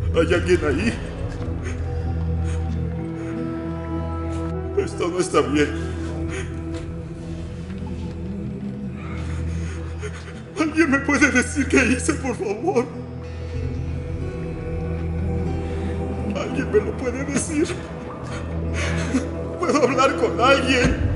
¿Hay alguien ahí? Esto no está bien. ¿Alguien me puede decir qué hice, por favor? ¿Alguien me lo puede decir? ¿Puedo hablar con alguien?